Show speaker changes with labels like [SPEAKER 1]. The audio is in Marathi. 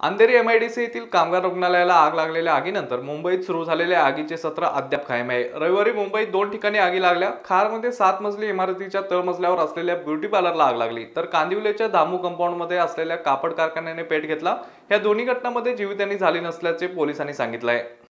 [SPEAKER 1] अंधेरी एमआयडीसी येथील कामगार रुग्णालयाला आग लागलेल्या आगीनंतर मुंबईत सुरू झालेल्या आगीचे सत्र अद्याप कायम आहे। रविवारी मुंबईत 2 ठिकाणी आगी लागल्या। खारमध्ये 7 मजली इमारतीच्या तळमजल्यावर असलेल्या ब्युटी पार्लरला आग लागली, तर कांदिवलेच्या धामू कंपाऊंडमध्ये असलेल्या कापड कारखान्याने पेट घेतला। या दोन्ही घटनांमध्ये जीवितहानी झाली नसल्याचे पोलिसांनी सांगितले आहे।